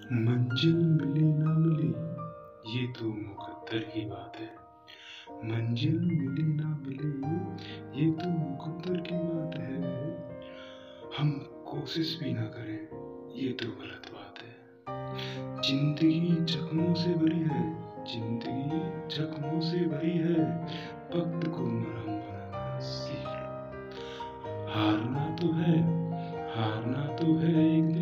मंजिल मिले ना मिले ये तो मुकद्दर की बात है। मंजिल मिले ना मिले ये तो मुकद्दर की बात है। हम कोशिश भी ना करें ये तो गलत बात है। जिंदगी जख्मों से भरी है, जिंदगी जख्मों से भरी है। वक्त को मरहम बनाना सीख लो। हारना तो है एक